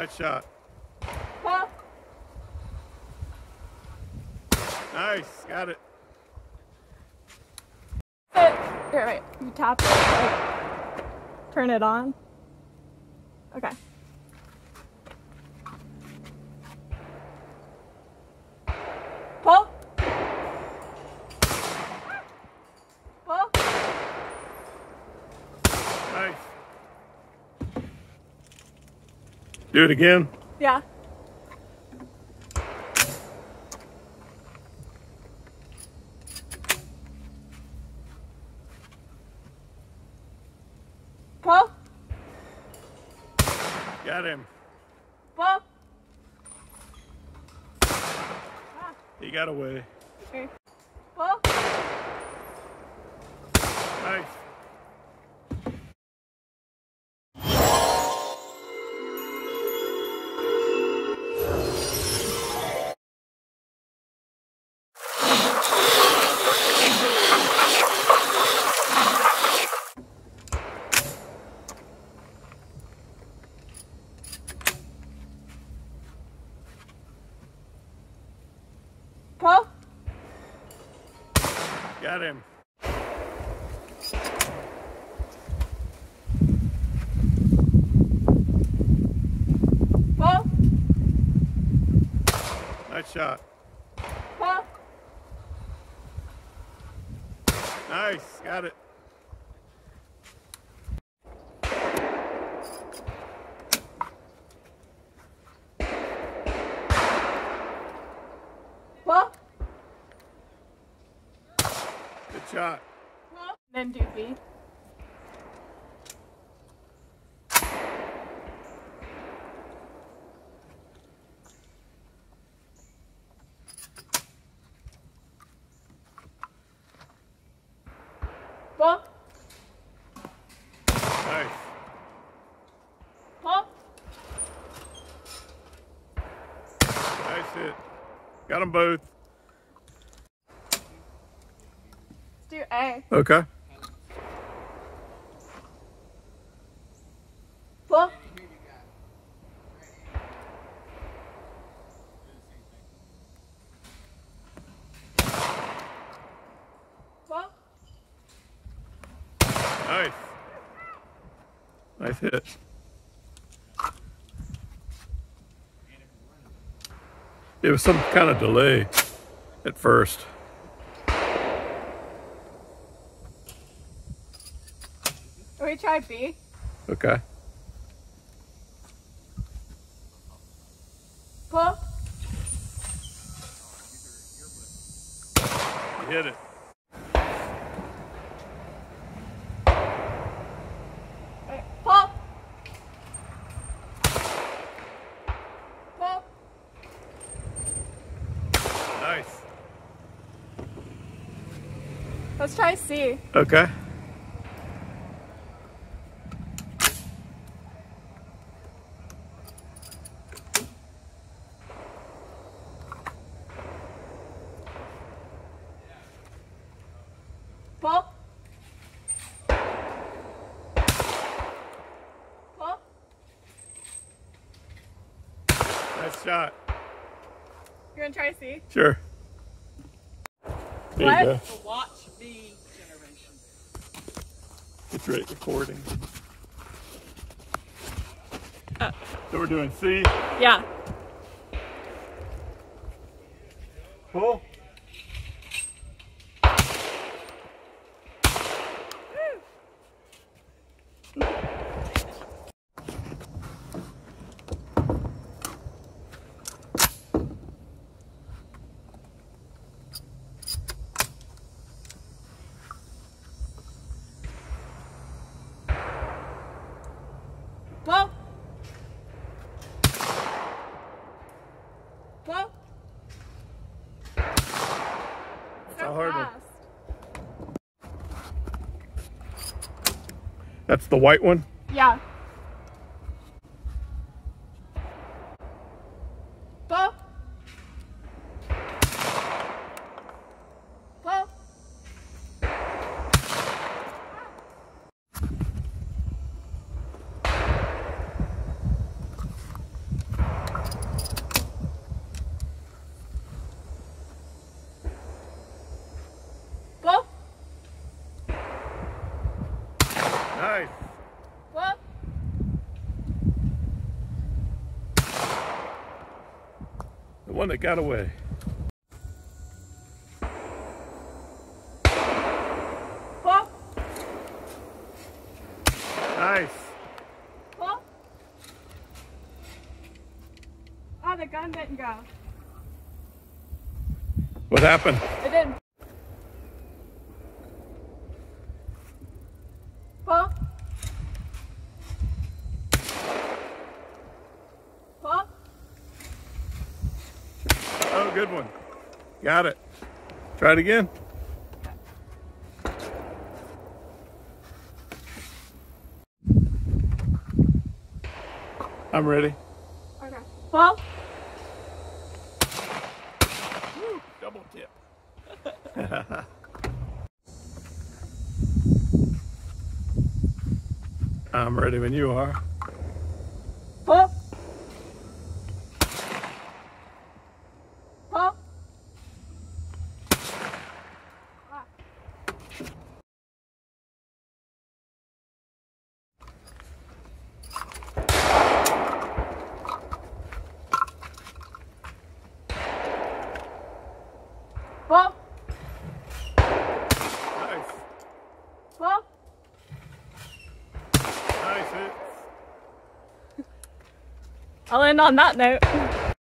Nice shot. Paul. Nice. Got it. Here, wait. You tap it. Like, turn it on. Okay. Pull. Pull. Nice. Do it again. Yeah. Pull. Got him. Pull. He got away. Okay. Pull. Nice. Pull. Got him. Pull. Nice shot. Pull. Nice. Got it. Pull. Good shot. Pull. Then doofy. Pull. Nice. Pull. Nice hit. Got them both. Let's do A. Okay. Pull. Pull. Nice. Nice hit. There was some kind of delay at first. Can we try B? Okay. Pull. You hit it. Wait, pull. Pull. Nice. Let's try C. Okay. Pull. Pull. Nice shot. You gonna try C? Sure. There What? you go. The Watch Me generation. It's right recording. So we're doing C. Yeah. Pull. Pull. Pull. It's a hard one. Fast. That's the white one. Yeah. Pull. Pull. one that got away. Pull. Nice. Pull. Oh, the gun didn't go. What happened? It didn't. Pull. Pull. Oh, good one. Got it. Try it again. I'm ready. Okay. Pull. Woo, double tip. I'm ready when you are. Pull. Pull. Pull. Nice. Pull. Nice hit. I'll end on that note.